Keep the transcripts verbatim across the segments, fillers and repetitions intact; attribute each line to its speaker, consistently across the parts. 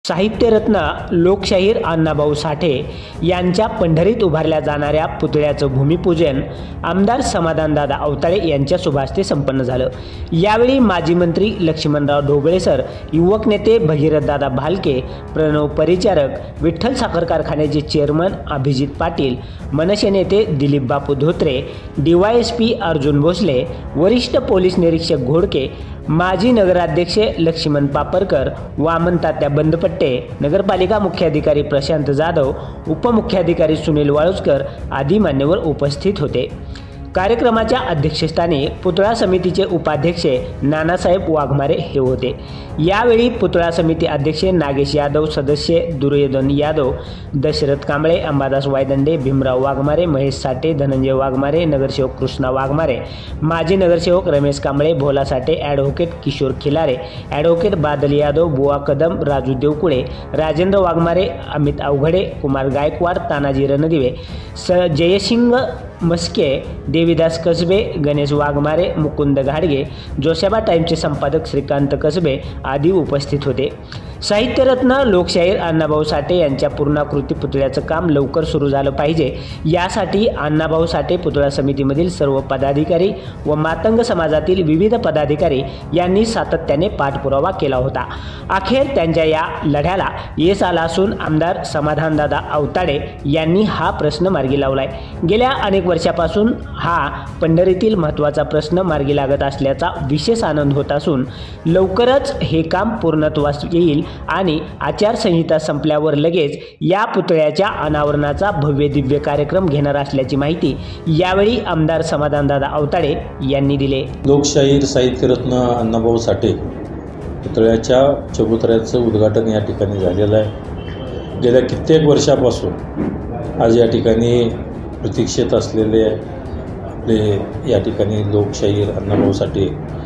Speaker 1: साहित्यरत्न लोकशाहीर अण्णाभाऊ साठे यांच्या पंढरीत उभारल्या जाणाऱ्या पुतळ्याचं भूमिपूजन आमदार समाधानदादा अवताळे यांच्या शुभास्ते संपन्न झालं। यावेळी माजी मंत्री लक्ष्मणराव ढोबळे सर, युवक नेते भगीरथदादा भालके, प्रणव परिचारक, विठ्ठल साखर कारखान्याचे चेअरमन अभिजित पाटील, मनसे नेते दिलीप बापू धोत्रे, डीवायएसपी अर्जुन भोसले, वरिष्ठ पोलीस निरीक्षक घोडके, माजी नगराध्यक्ष लक्ष्मण पापरकर, वामन तात्या बंदपट्टे, नगरपालिका मुख्याधिकारी प्रशांत जाधव, उपमुख्याधिकारी सुनील वाळुस्कर आदी मान्यवर उपस्थित होते। कार्यक्रमाच्या अध्यक्षस्थानी पुतळा समितीचे उपाध्यक्ष नानासाहेब वाघमारे हे होते। यावेळी पुतळा समिती अध्यक्ष नागेश यादव, सदस्य दुर्योधन यादव, दशरथ कांबळे, अंबादास वायदंडे, भीमराव वाघमारे, महेश साठे, धनंजय वाघमारे, नगरसेवक कृष्णा वाघमारे, माजी नगरसेवक रमेश कांबळे, भोला साठे, ॲडव्होकेट किशोर खिलारे, ॲडव्होकेट बादल यादव, बुवा कदम, राजू देवकुळे, राजेंद्र वाघमारे, अमित अवघडे, कुमार गायकवाड, तानाजी रणदिवे, स जयसिंग मस्के, देवीदास कसबे, गणेश वाघमारे, मुकुंद घाडगे, जोशाबा टाइम्सचे संपादक श्रीकांत कसबे आदी उपस्थित होते। साहित्यरत्न लोकशाहीर अण्णाभाऊ साठे यांच्या पूर्णाकृती पुतळ्याचं काम लवकर सुरू झालं पाहिजे, यासाठी अण्णाभाऊ साठे पुतळा समितीमधील सर्व पदाधिकारी व मातंग समाजातील विविध पदाधिकारी यांनी सातत्याने पाठपुरावा केला होता। अखेर त्यांच्या या लढ्याला यश आला असून आमदार समाधानदादा अवताळे यांनी हा प्रश्न मार्गी लावलाय। गेल्या अनेक वर्षापासून हा पंढरीतील महत्त्वाचा प्रश्न मार्गी लागत असल्याचा विशेष आनंद होत असून लवकरच हे काम पूर्णत्वास येईल आणि आचारसंहिता संपल्यावर लगेच या पुतळ्याच्या अनावरणाचा भव्य दिव्य कार्यक्रम घेणार असल्याची माहिती यावेळी आमदार समाधानदादा अवताळे यांनी दिले।
Speaker 2: लोकशाहीर साहित्यरत्न अण्णाभाऊ साठे पुतळ्याच्या चबुतऱ्याचं उद्घाटन या ठिकाणी झालेलं आहे। गेल्या कित्येक वर्षापासून आज या ठिकाणी प्रतीक्षेत असलेले आपले या ठिकाणी लोकशाहीर अण्णाभाऊ साठे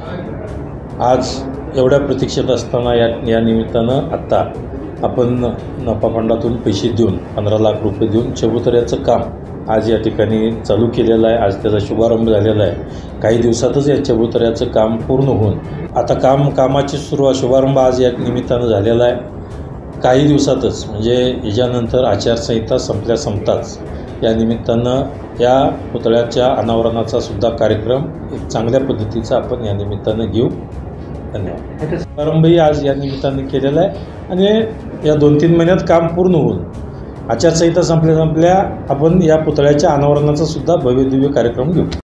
Speaker 2: आज एवढ्या प्रतीक्षेत असताना या या निमित्तानं आत्ता आपण नफा फंडातून पैसे देऊन पंधरा लाख रुपये देऊन चबुतऱ्याचं काम आज या ठिकाणी चालू केलेलं आहे। आज त्याचा शुभारंभ झालेला आहे। काही दिवसातच या चबुतऱ्याचं काम पूर्ण होऊन आता काम कामाची सुरुवात शुभारंभ आज या निमित्तानं झालेला आहे। काही दिवसातच म्हणजे याच्यानंतर आचारसंहिता संपल्या संपताच या निमित्तानं या पुतळ्याच्या अनावरणाचा सुद्धा कार्यक्रम एक चांगल्या पद्धतीचा आपण या निमित्तानं घेऊ। धन्यवाद। प्रारंभही आज या निमित्तानं केलेला आहे आणि या दोन तीन महिन्यात काम पूर्ण होऊन आचारसंहिता संपल्या संपल्या आपण या पुतळ्याच्या अनावरणाचा सुद्धा भव्य दिव्य कार्यक्रम घेऊ।